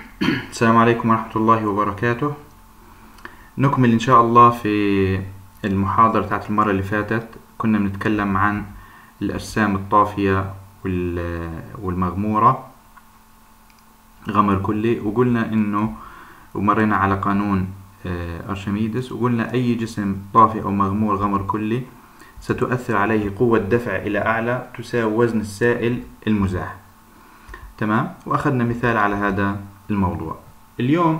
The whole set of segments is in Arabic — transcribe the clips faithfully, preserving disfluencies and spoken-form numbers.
السلام عليكم ورحمة الله وبركاته. نكمل إن شاء الله في المحاضرة بتاعت المرة اللي فاتت. كنا بنتكلم عن الأجسام الطافية والمغمورة غمر كلي، وقلنا إنه ومرينا على قانون أرشميدس، وقلنا أي جسم طافي أو مغمور غمر كلي ستؤثر عليه قوة دفع إلى أعلى تساوي وزن السائل المزاح. تمام، وأخذنا مثال على هذا الموضوع. اليوم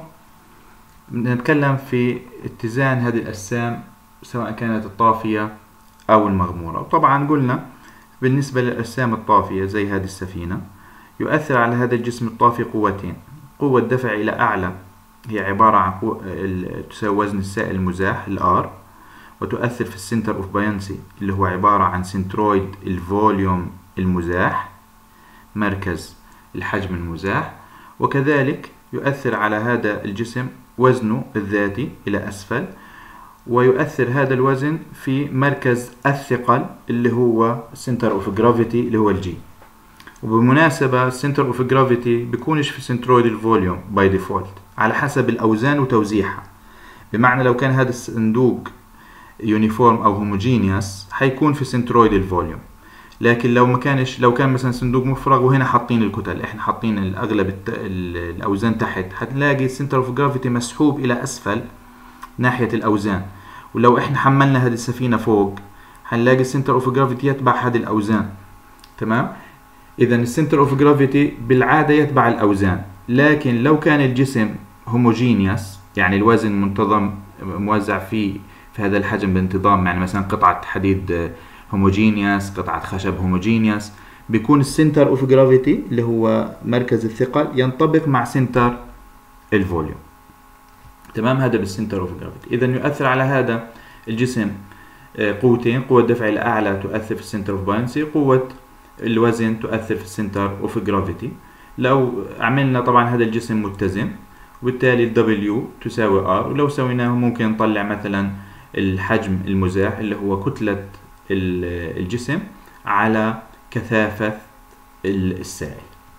نتكلم في اتزان هذه الأجسام سواء كانت الطافية أو المغمورة. وطبعا قلنا بالنسبة للأجسام الطافية زي هذه السفينة يؤثر على هذا الجسم الطافي قوتين: قوة دفع إلى أعلى هي عبارة عن قوة تساوي وزن السائل المزاح الآر، وتؤثر في السنتر اوف باينسي اللي هو عبارة عن سنترويد الفوليوم المزاح، مركز الحجم المزاح. وكذلك يؤثر على هذا الجسم وزنه الذاتي إلى أسفل، ويؤثر هذا الوزن في مركز الثقل اللي هو center of gravity اللي هو الجي. وبالمناسبة center of gravity بيكونش في centroid الفوليوم باي ديفولت على حسب الأوزان وتوزيعها. بمعنى لو كان هذا الصندوق يونيفورم أو هوموجينيوس حيكون في centroid الفوليوم، لكن لو ما كانش، لو كان مثلا صندوق مفرغ وهنا حاطين الكتل، احنا حاطين الاغلب الت... الاوزان تحت، هتلاقي السنتر اوف جرافيتي مسحوب الى اسفل ناحيه الاوزان. ولو احنا حملنا هذه السفينه فوق هنلاقي السنتر اوف جرافيتي يتبع هذه الاوزان. تمام، اذا السنتر اوف جرافيتي بالعاده يتبع الاوزان، لكن لو كان الجسم هوموجينيوس يعني الوزن منتظم موزع فيه في هذا الحجم بانتظام، يعني مثلا قطعه حديد هوموجينيوس، قطعة خشب هوموجينيوس، بيكون السنتر اوف جرافيتي اللي هو مركز الثقل ينطبق مع سنتر الفوليوم. تمام، هذا بالسنتر اوف جرافيتي. اذا يؤثر على هذا الجسم قوتين: قوة دفع الأعلى تؤثر في السنتر اوف باينسي، قوة الوزن تؤثر في السنتر اوف جرافيتي. لو عملنا طبعا هذا الجسم متزن، وبالتالي الدبليو تساوي ار، ولو سويناه ممكن نطلع مثلا الحجم المزاح اللي هو كتلة الجسم على كثافة السائل.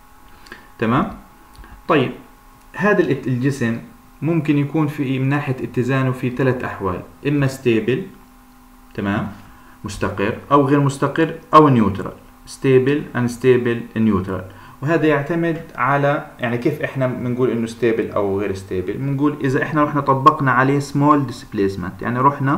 تمام، طيب هذا الجسم ممكن يكون في من ناحية اتزانه في ثلاث أحوال: إما ستيبل، تمام، مستقر، أو غير مستقر، أو نيوترال. ستيبل، انستيبل، نيوترال. وهذا يعتمد على يعني كيف احنا بنقول انه ستيبل او غير ستيبل. بنقول اذا احنا رحنا طبقنا عليه سمول ديسبيسمنت، يعني رحنا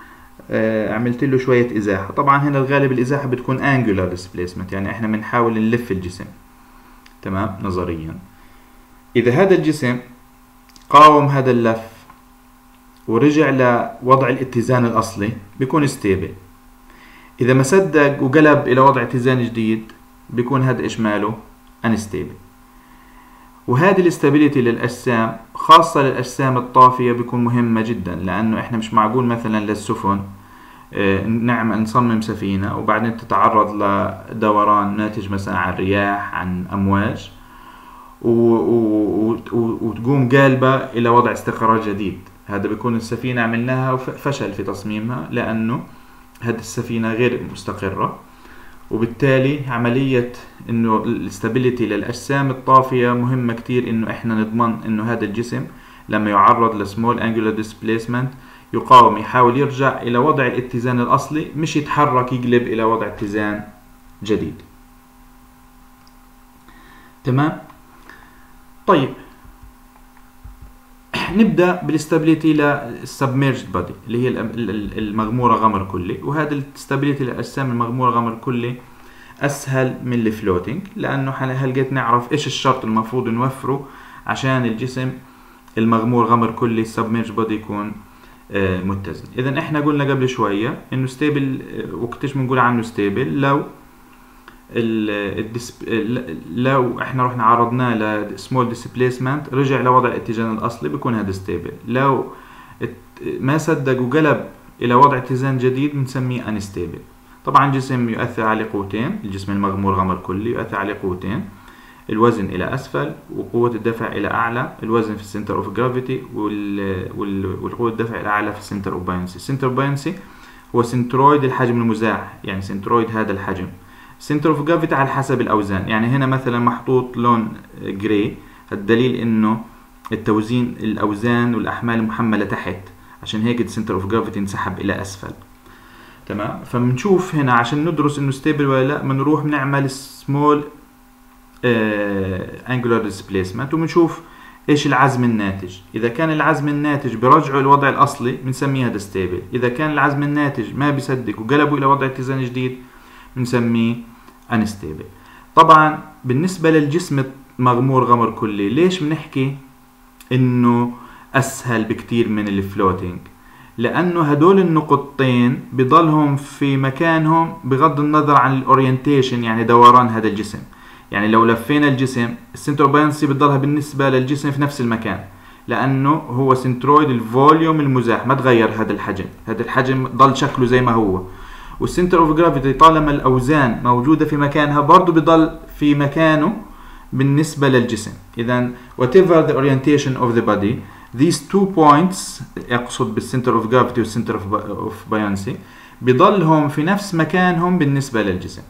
آه عملت له شوية ازاحة. طبعا هنا الغالب الازاحة بتكون angular displacement، يعني احنا بنحاول نلف الجسم. تمام، نظريا اذا هذا الجسم قاوم هذا اللف ورجع لوضع الاتزان الاصلي بيكون ستيبل. اذا ما صدق وقلب الى وضع اتزان جديد بيكون هذا ايش ماله؟ unstable. وهذه الاستابيليتي للأجسام خاصة للأجسام الطافية بيكون مهمة جدا، لأنه إحنا مش معقول مثلا للسفن اه نعم نصمم سفينة وبعدين تتعرض لدوران ناتج مثلا عن رياح، عن أمواج، وتقوم قالبة إلى وضع استقرار جديد. هذا بيكون السفينة عملناها وفشل في تصميمها لأنه هذه السفينة غير مستقرة. وبالتالي عملية انه الاستابيليتي للأجسام الطافية مهمة كتير، انه احنا نضمن انه هذا الجسم لما يعرض لسمول انجولار ديسبيسمنت يقاوم، يحاول يرجع الى وضع الاتزان الاصلي، مش يتحرك يقلب الى وضع اتزان جديد. تمام، طيب نبدأ بالاستابيليتي للسبميرجد بادي اللي هي المغمورة غمر كلي. وهذا الاستابيليتي للأجسام المغمورة غمر كلي أسهل من الفلوتينج، لأنه هلقيت نعرف إيش الشرط المفروض نوفره عشان الجسم المغمور غمر كلي السبميرجد بادي يكون آه متزن. إذا إحنا قلنا قبل شوية إنه ستيبل، وقتش بنقول عنه ستيبل لو لو احنا رحنا عرضناه لسمول ديسبيسمنت رجع لوضع الاتزان الاصلي بيكون هذا ستيبل. لو ما صدق وقلب الى وضع اتزان جديد بنسميه انستيبل. طبعا الجسم يؤثر عليه قوتين، الجسم المغمور غمر كلي يؤثر عليه قوتين: الوزن الى اسفل وقوة الدفع الى اعلى. الوزن في السنتر اوف جرافيتي والقوة الدفع الى اعلى في السنتر اوف باينسي. السنتر اوف باينسي هو سنترويد الحجم المزاح، يعني سنترويد هذا الحجم. سنتر اوف جرافيتي على حسب الاوزان، يعني هنا مثلا محطوط لون جراي، الدليل انه التوزين الاوزان والاحمال المحمله تحت، عشان هيك السنتر اوف جرافيتي انسحب الى اسفل. تمام. فبنشوف هنا عشان ندرس انه ستيبل ولا لا بنروح بنعمل سمول انجولار ديسبيسمنت وبنشوف ايش العزم الناتج. اذا كان العزم الناتج برجعه للوضع الاصلي بنسميه هذا ستيبل، اذا كان العزم الناتج ما بيصدق وقلبه الى وضع اتزان جديد بنسميه انستيبل. طبعا بالنسبه للجسم المغمور غمر كلي ليش بنحكي انه اسهل بكتير من الفلوتينج؟ لانه هدول النقطتين بضلهم في مكانهم بغض النظر عن الاورينتيشن، يعني دوران هذا الجسم. يعني لو لفينا الجسم السنتر اوف بايونسي بتضلها بالنسبه للجسم في نفس المكان، لانه هو سنترويد الفوليوم المزاح ما تغير هذا الحجم، هذا الحجم ضل شكله زي ما هو. والسنتر اوف جرافيتي طالما الاوزان موجوده في مكانها برضه بضل في مكانه بالنسبه للجسم. اذا whatever the orientation of the body these two points اقصد بالسنتر اوف جرافيتي والسنتر اوف بايونسي بضلهم في نفس مكانهم بالنسبه للجسم.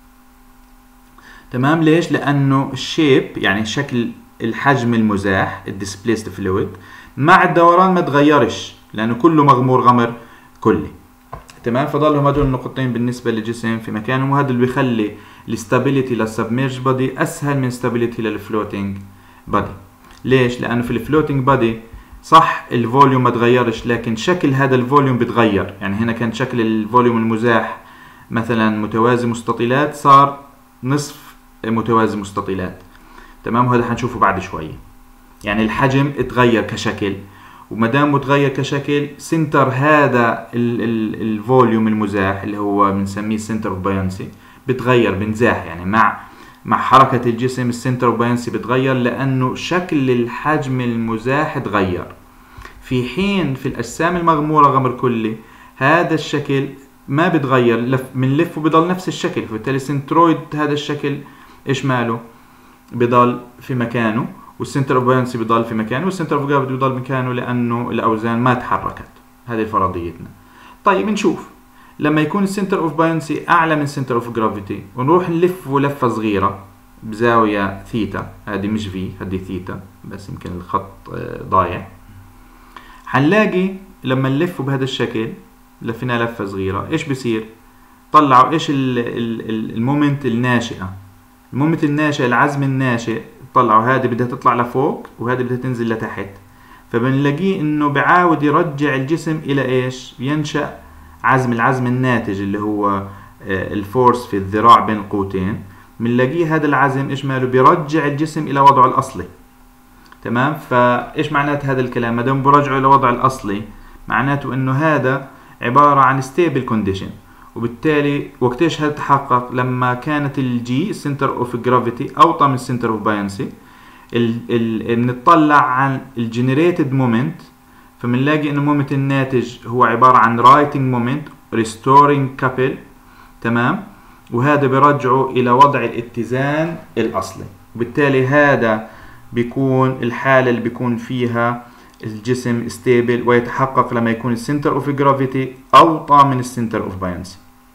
تمام. ليش؟ لانه الشيب يعني شكل الحجم المزاح الديسبليسد فلويد مع الدوران ما تغيرش لانه كله مغمور غمر كلي. تمام. فضلهم هدول النقطتين بالنسبه للجسم في مكانهم، وهذا اللي بيخلي الاستابيليتي للسبميرج بادي اسهل من استابيليتي للفلوتينج بادي. ليش؟ لانه في الفلوتينج بادي صح الفوليوم ما تغيرش لكن شكل هذا الفوليوم بتغير. يعني هنا كان شكل الفوليوم المزاح مثلا متوازي مستطيلات صار نصف متوازي مستطيلات. تمام. وهذا حنشوفه بعد شويه. يعني الحجم اتغير كشكل، وما دام متغير كشكل سنتر هذا الفوليوم المزاح اللي هو بنسميه سنتر اوف بايونسي بتغير بنزاح. يعني مع مع حركه الجسم السنتر اوف بايونسي بتغير لانه شكل الحجم المزاح تغير. في حين في الاجسام المغموره غمر كلي هذا الشكل ما بتغير، لف بنلف وبضل نفس الشكل، فبالتالي سنترويد هذا الشكل ايش ماله؟ بضل في مكانه، والسنتر اوف بايونسي بضل في مكانه، والسنتر اوف جرافيتي بضل مكانه لانه الاوزان ما تحركت. هذه فرضيتنا. طيب نشوف لما يكون السنتر اوف بايونسي اعلى من السنتر اوف جرافيتي ونروح نلف لفه صغيره بزاويه ثيتا، هذه مش في هذه ثيتا بس يمكن الخط ضايع، حنلاقي لما نلف بهذا الشكل لفينا لفه صغيره ايش بصير؟ طلعوا ايش المومنت الناشئه. المومنت الناشئ العزم الناشئ طلعوا هذه بدها تطلع لفوق وهذه بدها تنزل لتحت، فبنلاقيه انه بعاود يرجع الجسم الى ايش؟ ينشأ عزم العزم الناتج اللي هو الفورس في الذراع بين القوتين. بنلاقيه هذا العزم ايش ماله؟ بيرجع الجسم الى وضعه الاصلي. تمام. فايش معنات هذا الكلام؟ ما دام برجعه الى وضعه الاصلي معناته انه هذا عباره عن ستيبل كونديشن، وبالتالي وقتاش هذا تحقق؟ لما كانت الجي السنتر اوف جرافيتي اوطى من السنتر اوف بايونسي. بنطلع عن الجنريتد مومنت فبنلاقي انه المومنت الناتج هو عباره عن رايتنج مومنت ريستورينج كابل. تمام. وهذا بيرجعه الى وضع الاتزان الاصلي، وبالتالي هذا بيكون الحاله اللي بيكون فيها الجسم ستيبل، ويتحقق لما يكون السنتر اوف جرافيتي اوطى من السنتر اوف بايونسي.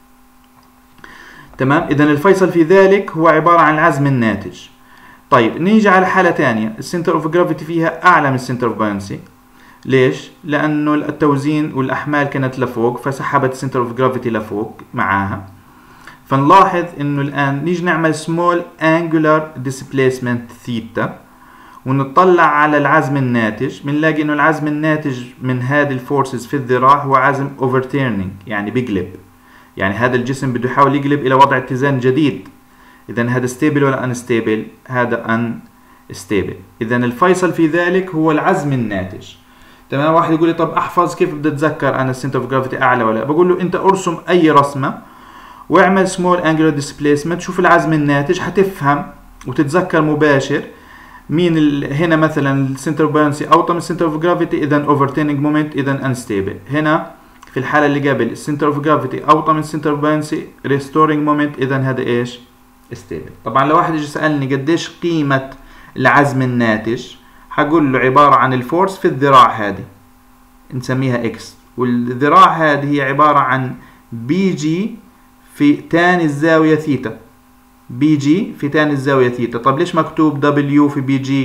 تمام. اذا الفيصل في ذلك هو عباره عن العزم الناتج. طيب نيجي على حاله ثانيه السنتر اوف جرافيتي فيها اعلى من السنتر اوف بايونسي. ليش؟ لانه التوزين والاحمال كانت لفوق فسحبت السنتر اوف جرافيتي لفوق معاها. فنلاحظ انه الان نيجي نعمل سمول انجولار ديسبيسمنت ثيتا ونطلع على العزم الناتج، بنلاقي انه العزم الناتج من هذه الفورسز في الذراع هو عزم اوفرتيرنينج، يعني بيقلب. يعني هذا الجسم بده يحاول يقلب الى وضع اتزان جديد. اذا هذا ستيبل ولا انستيبل؟ هذا ان ستيبل. اذا الفيصل في ذلك هو العزم الناتج. تمام. واحد يقول لي طب احفظ كيف بدي اتذكر انا السنتر اوف جرافيتي اعلى ولا؟ بقول له انت ارسم اي رسمه واعمل سمول انجولار ديسبيسمنت، شوف العزم الناتج حتفهم وتتذكر مباشر مين هنا. مثلا السنتر اوف بايونسي اوطى من السنتر اوف جرافيتي اذا اوفرتيرنينج مومنت اذا انستيبل. هنا في الحاله اللي قبل السنتر اوف جرافيتي اوطى من السنتر اوف بايونسي ريستورينج مومنت اذا هذا ايش؟ ستيبل. طبعا لو واحد يجي يسالني قديش قيمه العزم الناتج حقول له عباره عن الفورس في الذراع هذه نسميها اكس، والذراع هذه هي عباره عن بي جي في تان الزاويه ثيتا. بي جي في تان الزاويه ثيتا. طب ليش مكتوب دبليو في بي جي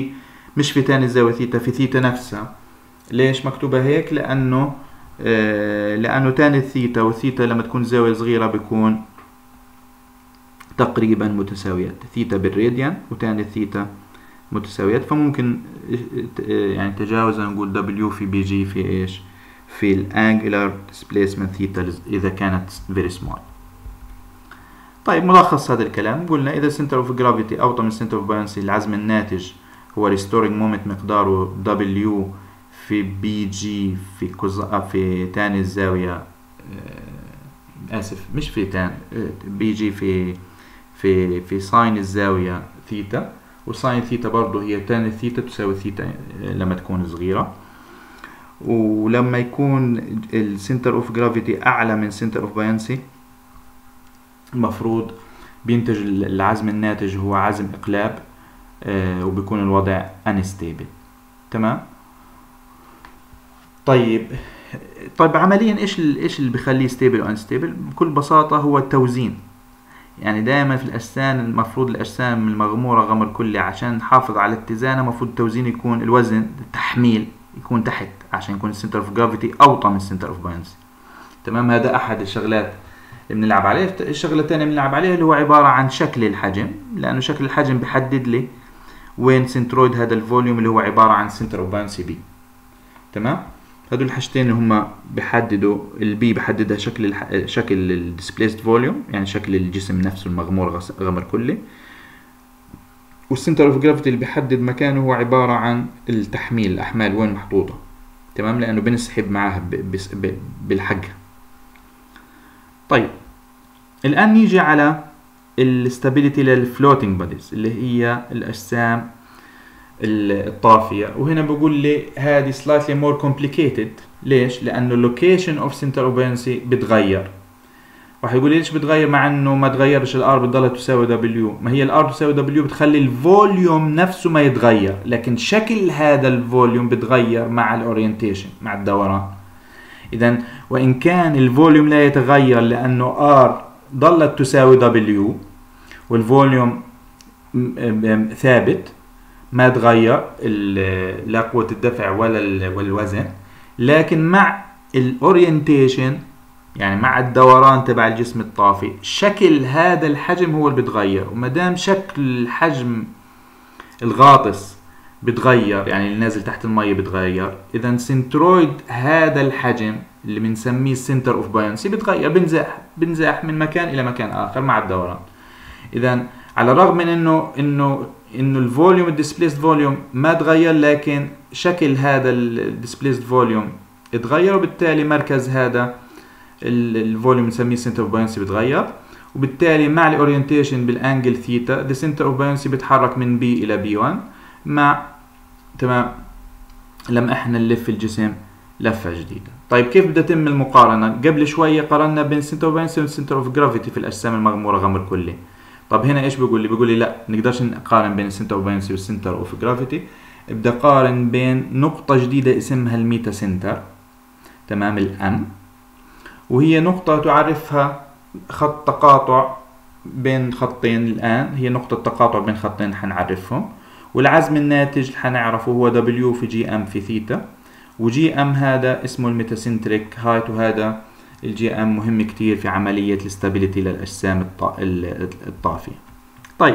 مش في تاني الزاوية ثيتا، في ثيتا نفسها. ليش مكتوبة هيك؟ لأنه آه لأنه تاني الثيتا والثيتا لما تكون زاوية صغيرة بيكون تقريبا متساويات، ثيتا بالراديان وتاني الثيتا متساويات، فممكن يعني تجاوزا نقول دبليو في بي جي في ايش؟ في الانجلر ديسبيسمنت ثيتا إذا كانت very small. طيب ملخص هذا الكلام، قلنا إذا center of gravity أوطى من center of buoyancy العزم الناتج هو restoring moment مقداره W في بي جي في كوزا في تاني الزاوية آسف مش في تاني بي جي في في في ساين الزاوية ثيتا، وساين ثيتا برضه هي تاني ثيتا تساوي ثيتا لما تكون صغيرة. ولما يكون السنتر اوف جرافيتي اعلى من سنتر اوف باينسي المفروض بينتج العزم الناتج هو عزم اقلاب آه وبيكون الوضع انستيبل. تمام. طيب طيب عمليا ايش ايش اللي بيخليه ستيبل وانستيبل؟ بكل بساطه هو التوزين. يعني دائما في الاجسام المفروض الاجسام المغموره غمر كلي عشان نحافظ على اتزانها المفروض التوزين يكون الوزن التحميل يكون تحت عشان يكون السنتر اوف جرافيتي اوطى من السنتر اوف باينسي. تمام. هذا احد الشغلات اللي بنلعب عليه. الشغله الثانيه بنلعب عليها اللي هو عباره عن شكل الحجم، لانه شكل الحجم بيحدد لي وين سنترويد هذا الفوليوم اللي هو عباره عن سنتر اوف باينسي بي. تمام. هذول الحاجتين اللي هم بيحددوا البي بيحددها شكل الح... شكل الديسبليسد فوليوم يعني شكل الجسم نفسه المغمور غمر كلي، والسنتر اوف جرافيتي اللي بيحدد مكانه هو عباره عن التحميل الاحمال وين محطوطه. تمام. لانه بنسحب معاها ب... ب... بالحق. طيب الان نيجي على الاستابيليتي للفلوتنج بوديز اللي هي الاجسام الطافيه، وهنا بقول لي هذه slightly more complicated. ليش؟ لانه location of center of buoyancy بتغير. راح يقول لي ليش بتغير مع انه ما تغيرش الار بتضلها تساوي دبليو؟ ما هي الار تساوي دبليو بتخلي الفوليوم نفسه ما يتغير، لكن شكل هذا الفوليوم بتغير مع الاورينتيشن مع الدوران. اذا وان كان الفوليوم لا يتغير لانه ار ضلت تساوي دبليو والفوليوم ثابت ما تغير لا قوة الدفع ولا الوزن، لكن مع الاورينتيشن يعني مع الدوران تبع الجسم الطافي شكل هذا الحجم هو اللي بتغير. وما دام شكل الحجم الغاطس بتغير يعني اللي نازل تحت المية بتغير، اذا سنترويد هذا الحجم اللي بنسميه سنتر اوف باينسي بتغير، بنزاح بنزاح من مكان الى مكان اخر مع الدوران. اذا على الرغم من انه انه انه الفوليوم الديسبليسد فوليوم ما تغير، لكن شكل هذا الديسبليسد فوليوم اتغير، وبالتالي مركز هذا الفوليوم نسميه سنتر اوف باينسي بتغير، وبالتالي مع الاورينتيشن بالانجل ثيتا ذا سنتر اوف باينسي بيتحرك من بي الى بي واحد مع تمام لما احنا نلف الجسم لفه جديده. طيب كيف بدها تتم المقارنه؟ قبل شويه قارنا بين سنتر اوف باينسي والسنتر اوف جرافيتي في الاجسام المغموره غمر كلي. طب هنا ايش بيقول لي؟ بيقول لي لا نقدرش نقارن بين السنتر اوف باينسي والسنتر اوف جرافيتي، ابدا قارن بين نقطه جديده اسمها الميتا سنتر. تمام. الام، وهي نقطه تعرفها خط تقاطع بين خطين. الان هي نقطه تقاطع بين خطين حنعرفهم، والعزم الناتج حنعرفه هو دبليو في جي ام في ثيتا، وجي ام هذا اسمه الميتاسنتريك هايت، وهذا الجي ام مهم كتير في عملية الاستابيليتي للأجسام الطافية. طيب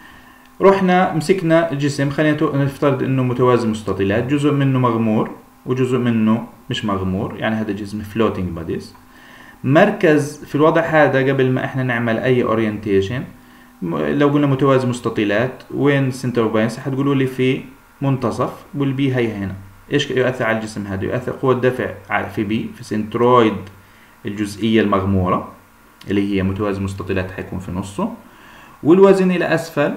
رحنا مسكنا الجسم، خلينا نفترض انه متوازي مستطيلات، جزء منه مغمور وجزء منه مش مغمور، يعني هذا جسم فلوتنج بوديز. مركز في الوضع هذا قبل ما احنا نعمل اي اورينتيشن لو قلنا متوازي مستطيلات وين سنتر اوف باينسي حتقولوا لي في منتصف، والبي هي هنا. ايش يؤثر على الجسم هذا؟ يؤثر قوة دفع في بي في سنترويد الجزئية المغمورة اللي هي متوازي مستطيلات حيكون في نصه، والوزن إلى أسفل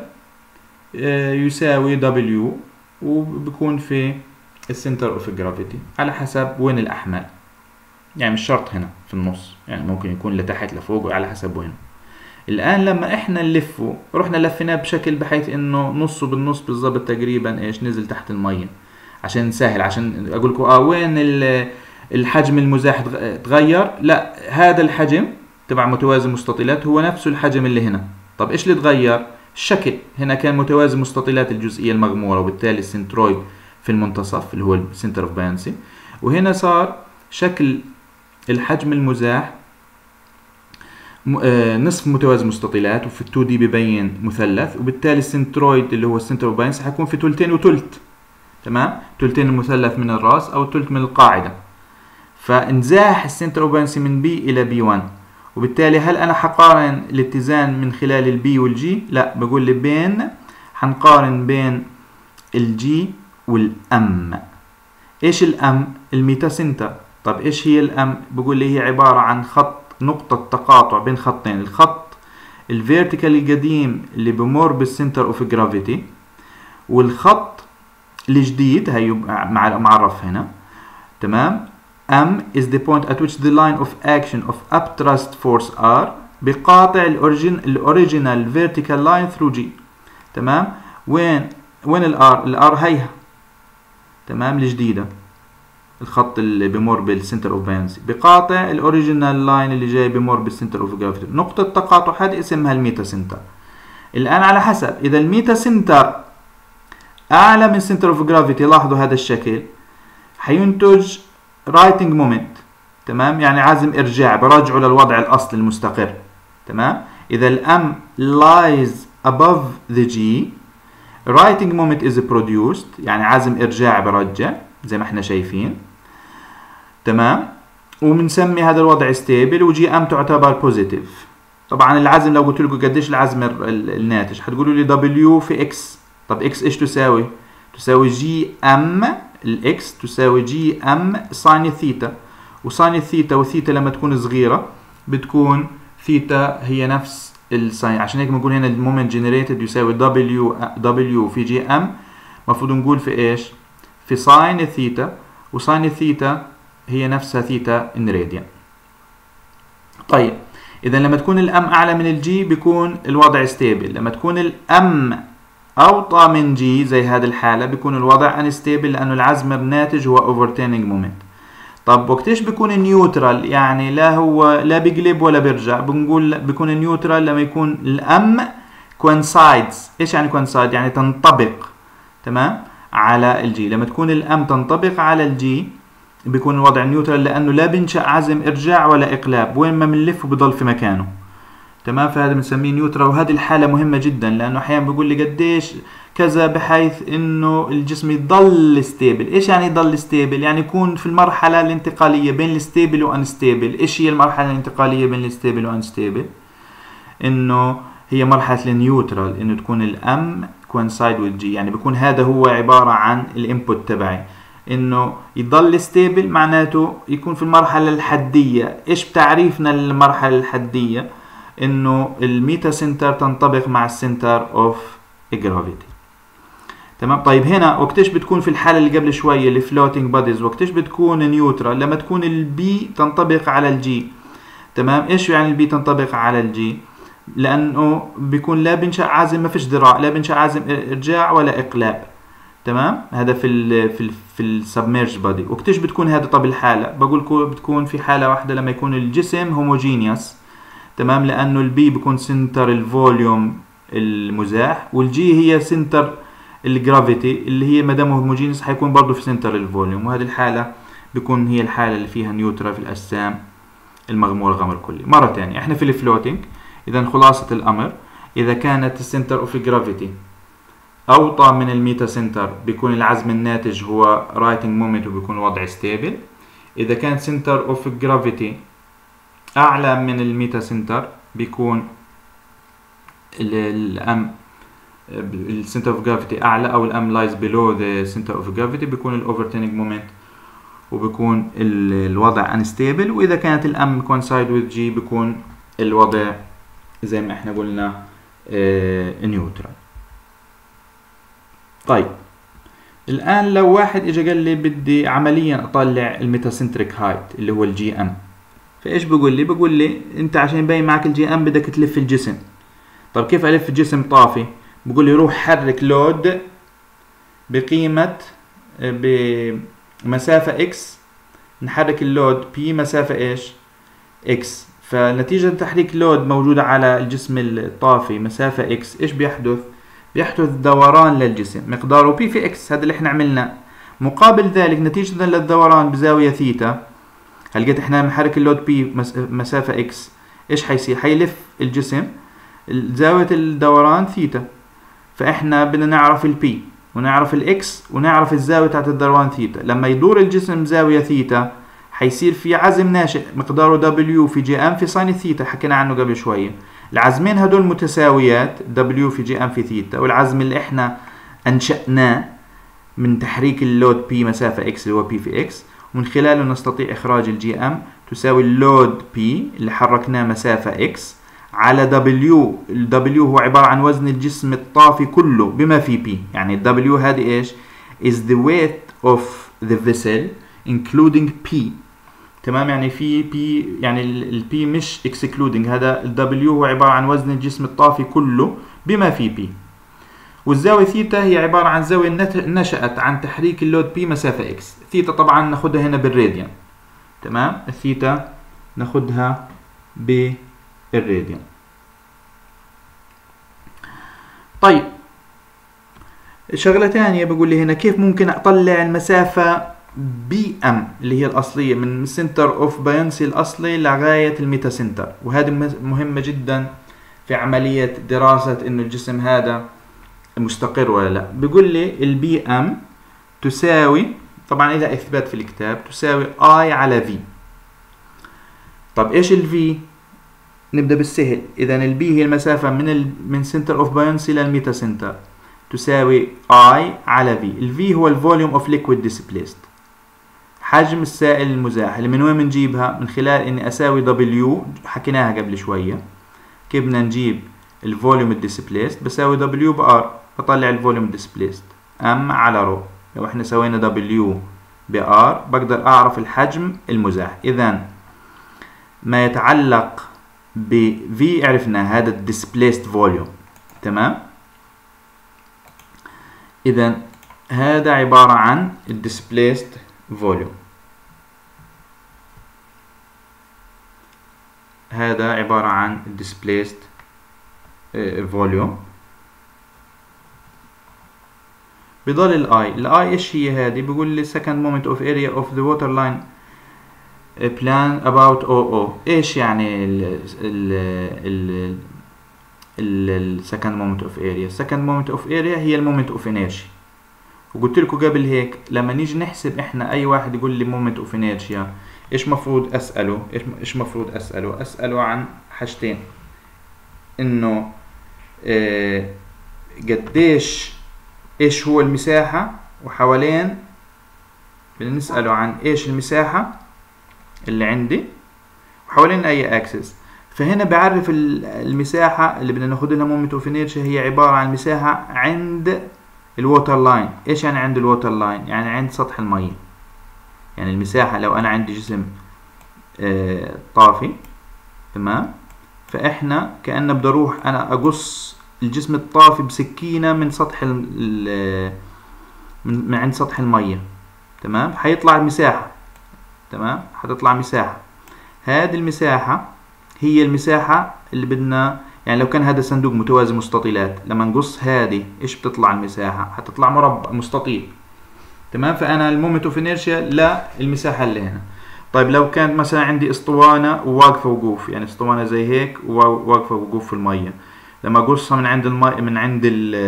يساوي دبليو وبيكون في السنتر اوف جرافيتي على حسب وين الأحمال، يعني مش شرط هنا في النص، يعني ممكن يكون لتحت لفوق وعلى حسب وين. الآن لما إحنا نلفه رحنا لفيناه بشكل بحيث إنه نصه بالنص بالضبط تقريبا إيش نزل تحت المية عشان نسهل، عشان أقول لكم آه وين الحجم المزاح تغير. لا، هذا الحجم تبع متوازي مستطيلات هو نفسه الحجم اللي هنا. طب إيش اللي تغير؟ الشكل هنا كان متوازي مستطيلات الجزئية المغمورة، وبالتالي السنترويد في المنتصف اللي هو السنتر اوف باينسي، وهنا صار شكل الحجم المزاح نصف متوازي مستطيلات، وفي ال تو دي ببين مثلث، وبالتالي السنترويد اللي هو السنتر اوف باينسي حيكون في ثلثين وثلث. تمام، ثلثين المثلث من الراس او ثلث من القاعدة. فانزاح السنتر اوف باينسي من بي الى بي واحد، وبالتالي هل انا حقارن الاتزان من خلال البي والجي؟ لا، بقول لي بين حنقارن بين الجي والام. ايش الام؟ الميتا سنتر. طب ايش هي الام؟ بقول لي هي عبارة عن خط، نقطة تقاطع بين خطين، الخط الفيرتيكال القديم اللي بمر بالسنتر اوف جرافيتي، والخط الجديد هي معرف هنا. تمام، M is the point at which the line of action of upthrust force R بقاطع الأوريجين الأوريجينال vertical line through G. تمام، وين وين الار؟ الار هيها. تمام، الجديدة، الخط اللي بمر بالسنتر اوف باينسي بقاطع الاوريجينال لاين اللي جاي بمر بالسنتر اوف جرافيتي. نقطة تقاطع هذه اسمها الميتا سنتر. الآن على حسب إذا الميتا سنتر أعلى من سنتر اوف جرافيتي، لاحظوا هذا الشكل حينتج رايتنج مومنت. تمام، يعني عازم ارجاع، برجعه للوضع الاصلي المستقر. تمام، اذا الام lies above the g writing moment is produced، يعني عازم ارجاع برجع زي ما احنا شايفين. تمام، وبنسمي هذا الوضع ستيبل، وجي ام تعتبر بوزيتيف. طبعا العزم لو قلت لكم قديش العزم الناتج حتقولوا لي دبليو في اكس. طب اكس ايش تساوي؟ تساوي جي ام، الاكس تساوي جي ام ساين الثيتا، وساين الثيتا وثيتا لما تكون صغيره بتكون ثيتا هي نفس الساين. عشان هيك بنقول هنا المومنت جنريتد يساوي دبليو دبليو في جي ام. المفروض نقول في ايش؟ في ساين الثيتا، وساين الثيتا هي نفسها ثيتا ان راديان. طيب اذا لما تكون الام اعلى من الجي بيكون الوضع ستيبل، لما تكون الام اوطى من جي زي هذه الحاله بيكون الوضع انستيبل، لانه العزم الناتج هو اوفرتيرنينج مومنت. طب وقتيش بيكون نيوترال؟ يعني لا هو لا بيقلب ولا بيرجع. بنقول بيكون نيوترال لما يكون الام كوينسايدز. ايش يعني كوينسايد؟ يعني تنطبق. تمام، على الجي. لما تكون الام تنطبق على الجي بيكون الوضع نيوترال، لانه لا بينشأ عزم ارجاع ولا اقلاب، وين ما بنلفه بضل في مكانه. تمام، فهذا بنسميه نيوترال. وهذه الحالة مهمة جدا، لأنه أحيانا بيقول لي قديش كذا، بحيث إنه الجسم يضل ستيبل. إيش يعني يضل ستيبل؟ يعني يكون في المرحلة الانتقالية بين الستيبل وأنستيبل. إيش هي المرحلة الانتقالية بين الستيبل وأنستيبل؟ إنه هي مرحلة النيوترال، إنه تكون الأم كوينسايد والجي. يعني بيكون هذا هو عبارة عن الانبوت تبعي، إنه يضل ستيبل معناته يكون في المرحلة الحدية. إيش بتعريفنا للمرحلة الحدية؟ انه الميتا سنتر تنطبق مع السنتر اوف جرافيتي. تمام، طيب هنا وقتيش بتكون في الحاله اللي قبل شويه الفلوتنج بوديز؟ وقتيش بتكون نيوترال؟ لما تكون البي تنطبق على الجي. تمام، ايش يعني البي تنطبق على الجي؟ لانه بيكون لا بينشأ عازم، ما فيش ذراع، لا بينشأ عازم ارجاع ولا اقلاب. تمام، هذا في ال في ال في السبميرج بودي. وقتيش بتكون هذا؟ طب الحاله بقول لكم بتكون في حاله واحده، لما يكون الجسم هوموجينيوس. تمام، لانه البي بيكون سنتر الفوليوم المزاح، والجي هي سنتر الجرافيتي اللي هي ما دام هوموجينيوس حيكون برضه في سنتر الفوليوم. وهذه الحاله بيكون هي الحاله اللي فيها نيوترال في الاجسام المغموره غمر كلي. مره ثانيه احنا في الفلوتنج. اذا خلاصه الامر، اذا كانت السنتر اوف جرافيتي اوطى من الميتا سنتر بيكون العزم الناتج هو رايتنج مومنت، وبيكون الوضع ستيبل. اذا كان سنتر اوف جرافيتي اعلى من الميتا سنتر بيكون الام السنتر اوف جرافيتي اعلى، او الام لايز بيلو ذا سنتر اوف جرافيتي، بيكون الاوفرتيرنينج مومنت وبيكون الوضع انستيبل. واذا كانت الام كوينسايد وذ جي بيكون الوضع زي ما احنا قلنا نيوترال. طيب الان لو واحد اجى قال لي بدي عمليا اطلع الميتاسنتريك هايت اللي هو الجي ام، فايش بقول لي؟ بقول لي انت عشان يبين معك الجي ام بدك تلف الجسم. طب كيف الف الجسم طافي؟ بقول لي روح حرك لود بقيمة بمسافة اكس، نحرك اللود بي مسافة ايش؟ اكس، فنتيجة تحريك لود موجودة على الجسم الطافي مسافة اكس، ايش بيحدث؟ بيحدث دوران للجسم مقداره بي في اكس، هذا اللي احنا عملناه. مقابل ذلك نتيجة للدوران بزاوية ثيتا، هلقيت احنا محرك اللود بي مسافة اكس، ايش حيصير؟ حيلف الجسم زاوية الدوران ثيتا، فاحنا بدنا نعرف البي ونعرف الاكس ونعرف الزاوية تاعت الدوران ثيتا. لما يدور الجسم زاوية ثيتا حيصير في عزم ناشئ مقداره دبليو في جي ام في ساين ثيتا، حكينا عنه قبل شوية. العزمين هدول متساويات، دبليو في جي ام في ثيتا، والعزم اللي احنا انشأناه من تحريك اللود بي مسافة اكس اللي هو بي في اكس، ومن خلاله نستطيع اخراج الجي ام تساوي اللود بي اللي حركناه مسافة اكس على دبليو. الدبليو هو عبارة عن وزن الجسم الطافي كله بما في بي، يعني الدبليو هذه ايش؟ is the weight of the vessel including P. تمام، يعني في بي، يعني البي مش excluding، هذا الدبليو هو عبارة عن وزن الجسم الطافي كله بما في بي. والزاوية ثيتا هي عبارة عن زاوية نشأت عن تحريك اللود بي مسافة اكس. ثيتا طبعا ناخدها هنا بالراديان، تمام، الثيتا ناخدها بالراديان. طيب شغلة ثانية بقول لي هنا كيف ممكن اطلع المسافة بي ام اللي هي الاصلية من سنتر اوف بايونسي الاصلي لغاية الميتا سنتر، وهذه مهمة جدا في عملية دراسة انه الجسم هذا مستقر ولا لا. بيقول لي البي ام تساوي، طبعا إلى اثبات في الكتاب، تساوي اي على في. طب ايش الفي؟ نبدا بالسهل. اذا البي هي المسافه من ال من سنتر اوف بايونسي للميتا سنتر، تساوي اي على في. الفي هو الفوليوم اوف ليكويد ديسبليسد، حجم السائل المزاح. اللي من وين بنجيبها؟ من خلال اني اساوي دبليو، حكيناها قبل شويه كيف بدنا نجيب الفوليوم الديسبليسد. بساوي دبليو بار، بطلع الفوليوم الديسبليسد ام على رو. لو احنا سوينا دبليو بار بقدر اعرف الحجم المزاح. اذا ما يتعلق ب V عرفنا هذا الديسبليسد فوليوم، تمام. اذا هذا عبارة عن الديسبليسد فوليوم، هذا عبارة عن الديسبليسد فوليوم. بضل الاي، الاي ايش هي هذه؟ بيقول لي second moment of area of the water line plan about O O. ايش يعني ال ال ال ال second moment of area؟ second moment of area هي المومنت اوف انرجي. وقلت لكم قبل هيك لما نيجي نحسب احنا اي واحد يقول لي مومنت اوف انرجيا، ايش مفروض اساله؟ ايش ايش مفروض اساله؟ اساله عن حاجتين، انه اه قديش، ايش هو المساحة، وحوالين بدنا نساله عن ايش المساحة اللي عندي وحوالين اي اكسس. فهنا بعرف المساحة اللي بدنا ناخد لها مومنت اوف انرجيا هي عبارة عن مساحة عند الووتر لاين. ايش يعني عند الووتر لاين؟ يعني عند سطح المية. يعني المساحة لو انا عندي جسم آه طافي، تمام، فاحنا كأنه بدي اروح انا اقص الجسم الطافي بسكينة من سطح ال من عند سطح المية، تمام، حيطلع المساحة، تمام، حتطلع مساحة. هذه المساحة هي المساحة اللي بدنا، يعني لو كان هذا صندوق متوازي مستطيلات، لما نقص هذه ايش بتطلع المساحة؟ حتطلع مربع مستطيل، تمام. فانا المومنت اوف انيرشيا للمساحة اللي هنا. طيب لو كان مثلا عندي اسطوانة وواقفة وقوف، يعني اسطوانة زي هيك وواقفة وقوف في المية، لما اقصها من عند المي من عند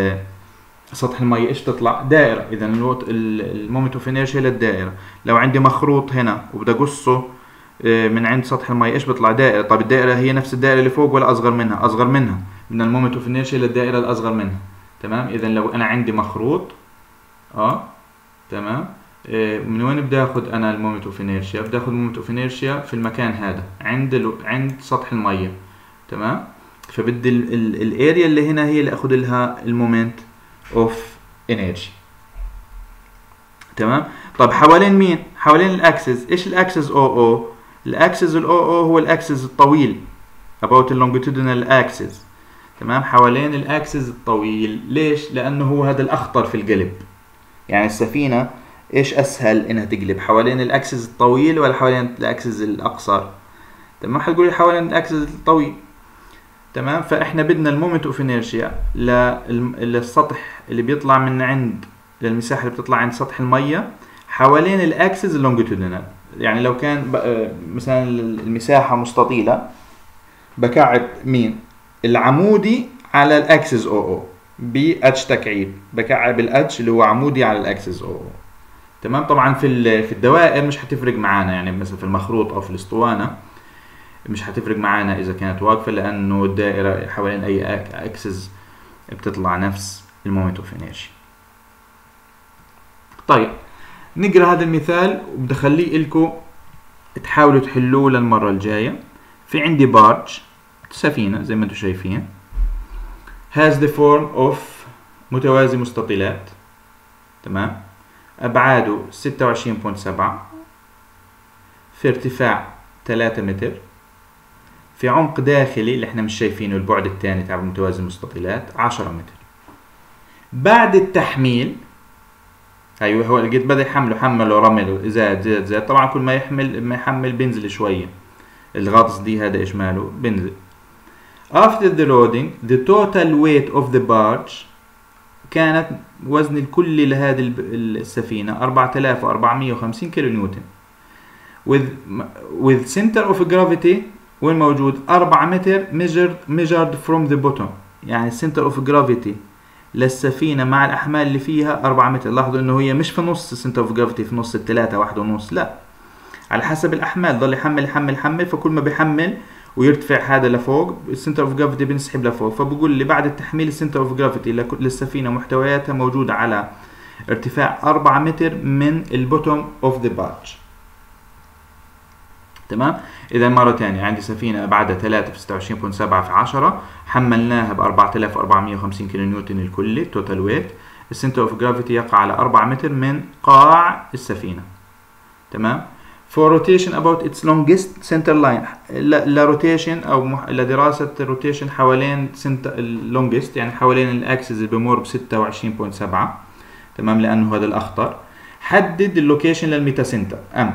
سطح المية ايش تطلع؟ دائرة. اذا المومنت اوف انيرشيا للدائرة. لو عندي مخروط هنا وبدي اقصه من عند سطح المية ايش بيطلع؟ دائرة. طيب الدائرة هي نفس الدائرة اللي فوق ولا اصغر منها؟ اصغر منها. بدنا المومنت اوف انيرشيا للدائرة الاصغر منها، تمام. اذا لو انا عندي مخروط اه تمام، من وين بدي اخذ انا المومنت اوف انيرشيا؟ بدي اخذ المومنت اوف انيرشيا في المكان هذا عند ال... عند سطح المية، تمام. فبدي الاريا اللي هنا هي اللي اخذ لها المومنت اوف انرجي، تمام. طب حوالين مين؟ حوالين الاكسس. ايش الاكسس او او؟ الاكسس الاو او هو الاكسس الطويل about the longitudinal axis، تمام، حوالين الاكسس الطويل. ليش؟ لانه هو هذا الاخطر في القلب. يعني السفينة ايش اسهل انها تقلب؟ حوالين الاكسس الطويل ولا حوالين الاكسس الاقصر؟ تمام. حتقول لي حوالين الاكسس الطويل. تمام. فاحنا بدنا المومنت اوف انيرشيا للسطح اللي بيطلع من عند للمساحه اللي بتطلع عند سطح الميه حوالين الاكسس اللونجيتودينال. يعني لو كان مثلا المساحه مستطيله بكعب مين العمودي على الاكسس او او باتش تكعيب، بكعب الاتش اللي هو عمودي على الاكسس او او. تمام. طبعا في في الدوائر مش هتفرق معانا، يعني مثلا في المخروط او في الاسطوانه مش هتفرق معانا اذا كانت واقفه، لانه الدائره حوالين اي اكسس بتطلع نفس المومنت اوف انيرشيا. طيب نقرا هذا المثال وبدي اخليه لكم تحاولوا تحلوه للمره الجايه. في عندي بارج سفينه زي ما انتم شايفين has the form of متوازي مستطيلات. تمام. ابعاده ستة وعشرين فاصلة سبعة، في ارتفاع ثلاثة متر، في عمق داخلي اللي احنا مش شايفينه البعد الثاني تبع متوازي المستطيلات عشرة متر. بعد التحميل ايوه هو قد بدا يحمله حمله رمل زاد زاد زاد. طبعا كل ما يحمل ما يحمل بينزل شويه. الغطس دي هذا ايش ماله بينزل. After the loading the total weight of the barge كانت وزن الكلي لهذه السفينة أربعة آلاف وأربعمية وخمسين كيلو نيوتن with with center of gravity وين موجود أربعة متر measured measured from the bottom. يعني center of gravity للسفينة مع الأحمال اللي فيها أربعة متر. لاحظوا إنه هي مش في نص center of gravity في نص الثلاثة واحد ونص، لا على حسب الأحمال ضل يحمل يحمل يحمل. فكل ما بيحمل ويرتفع هذا لفوق السنتر اوف جرافيتي بنسحب لفوق. فبقول لي بعد التحميل السنتر اوف جرافيتي للسفينه محتوياتها موجوده على ارتفاع أربعة متر من البوتوم اوف ذا بارج. تمام. اذا مره ثانيه عندي سفينه ابعادها ثلاثة في ستة وعشرين فاصلة سبعة في عشرة، حملناها ب أربعة آلاف وأربعمية وخمسين كيلو نيوتن الكلي توتال ويت. السنتر اوف جرافيتي يقع على أربعة متر من قاع السفينه. تمام. for rotation about its longest center line لروتيشن او مح... لدراسه الروتيشن حوالين سنتر اللونجست، يعني حوالين الاكسس اللي بمر ب ستة وعشرين فاصلة سبعة. تمام. لانه هذا الاخطر. حدد اللوكيشن للميتا سنتر ام،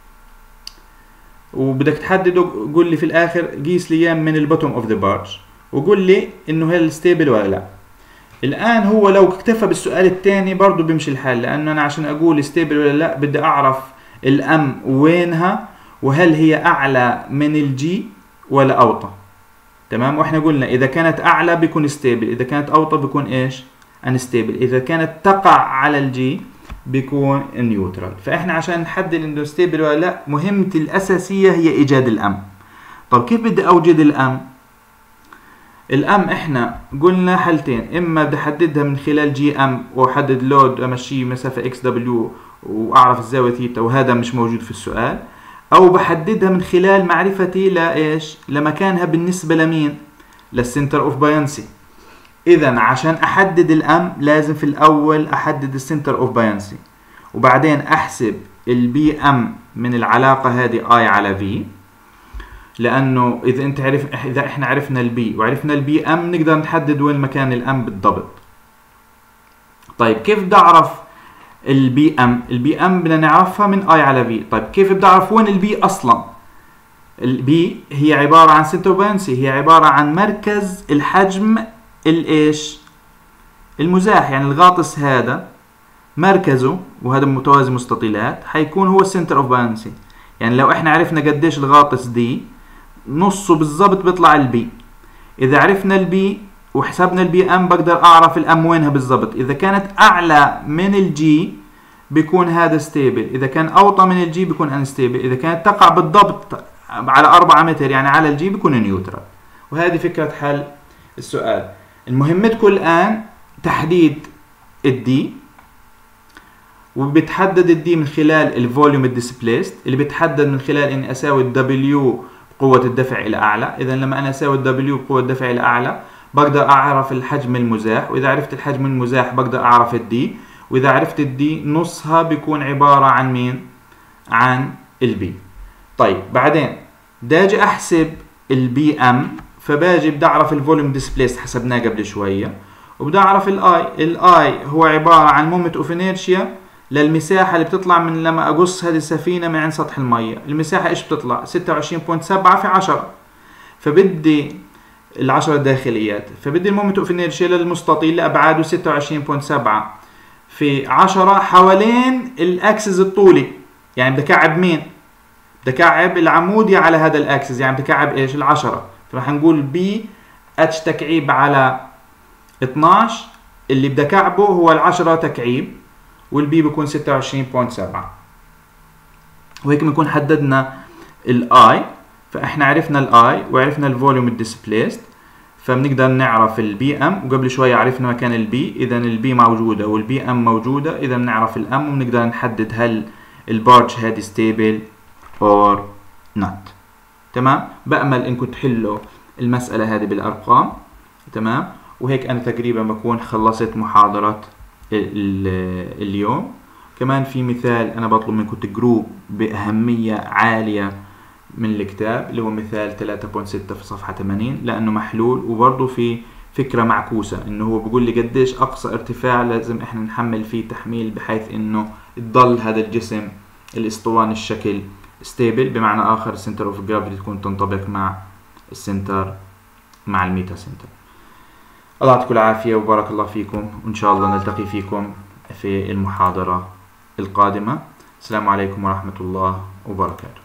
وبدك تحدده قول لي في الاخر قيس لي اياه من البوتوم اوف ذا بارج وقول لي انه هل ستيبل ولا لا. الان هو لو اكتفى بالسؤال الثاني برضه بيمشي الحال، لانه انا عشان اقول ستيبل ولا لا بدي اعرف الام وينها وهل هي اعلى من الجي ولا اوطى. تمام. واحنا قلنا اذا كانت اعلى بيكون ستيبل، اذا كانت اوطى بيكون ايش انستيبل، اذا كانت تقع على الجي بيكون نيوترال. فاحنا عشان نحدد انه ستيبل ولا لا مهمتي الاساسيه هي ايجاد الام. طب كيف بدي اوجد الام؟ الام احنا قلنا حالتين، اما بدي احددها من خلال جي ام واحدد لود امشيه مسافه اكس دبليو واعرف الزاويه ثيتا، وهذا مش موجود في السؤال، او بحددها من خلال معرفتي لايش لمكانها بالنسبه لمين للسنتر اوف باينسي. اذا عشان احدد الام لازم في الاول احدد السنتر اوف باينسي، وبعدين احسب البي ام من العلاقه هذه اي على في، لانه اذا انت عرف اذا احنا عرفنا البي وعرفنا البي ام نقدر نحدد وين مكان الام بالضبط. طيب كيف بدي اعرف البي ام؟ البي ام بدنا نعرفها من اي على في. طيب كيف بدي اعرف وين البي اصلا؟ البي هي عباره عن سنتر باينسي، هي عباره عن مركز الحجم الايش المزاح. يعني الغاطس هذا مركزه، وهذا متوازي مستطيلات، حيكون هو السنتر اوف باينسي. يعني لو احنا عرفنا قديش الغاطس دي نصه بالضبط بيطلع البي. اذا عرفنا البي وحسبنا البي ام بقدر اعرف الام وينها بالضبط. اذا كانت اعلى من الجي بيكون هذا ستيبل، اذا كان اوطى من الجي بيكون انستيبل، اذا كانت تقع بالضبط على أربعة متر يعني على الجي بيكون نيوترال. وهذه فكرة حل السؤال. المهمتكم الان تحديد الدي، وبتحدد الدي من خلال الفوليوم الديسبليست اللي بتحدد من خلال اني اساوي الدبليو قوة الدفع الى اعلى. اذا لما انا اساوي الدبليو بقوة الدفع الى اعلى بقدر اعرف الحجم المزاح، واذا عرفت الحجم المزاح بقدر اعرف الدي، واذا عرفت الدي نصها بيكون عبارة عن مين؟ عن البي. طيب بعدين بدي اجي احسب البي ام، فباجي بدي اعرف الفوليوم ديسبليست حسبناه قبل شوية، وبدي اعرف الاي. الاي هو عبارة عن مومنت اوف انيرشيا للمساحة اللي بتطلع من لما أقص هذه السفينة من عند سطح المية. المساحة إيش بتطلع؟ ستة وعشرين فاصلة سبعة في عشرة، فبدي العشرة داخليات، فبدي المومنت اوف انيرشيا للمستطيل لأبعاده ستة وعشرين فاصلة سبعة في عشرة حوالين الأكسس الطولي. يعني بدي أكعب مين؟ بدي أكعب العمودي على هذا الأكسس، يعني بدي أكعب إيش؟ العشرة. فراح نقول بي اتش تكعيب على اثناشر، اللي بدي أكعبه هو العشرة تكعيب، والبي بيكون ستة وعشرين فاصلة سبعة. وهيك بنكون حددنا الاي. فاحنا عرفنا الاي وعرفنا الفوليوم الديسبليست، فبنقدر نعرف البي ام، وقبل شويه عرفنا مكان البي. اذا البي موجوده والبي ام موجوده، اذا بنعرف الام وبنقدر نحدد هل البارج هذه ستيبل اور نوت. تمام. بامل انكم تحلوا المساله هذه بالارقام. تمام. وهيك انا تقريبا بكون خلصت محاضره اليوم. كمان في مثال انا بطلب منكم تقروه باهميه عاليه من الكتاب، اللي هو مثال ثلاثة فاصلة ستة في صفحه ثمانين، لانه محلول وبرضه في فكره معكوسه، انه هو بيقول لي قديش اقصى ارتفاع لازم احنا نحمل فيه تحميل بحيث انه تضل هذا الجسم الاسطواني الشكل ستيبل، بمعنى اخر السنتر اوف جرافيتي تكون تنطبق مع السنتر مع الميتا سنتر. الله يعطيكم العافيه وبارك الله فيكم، وان شاء الله نلتقي فيكم في المحاضره القادمه. السلام عليكم ورحمه الله وبركاته.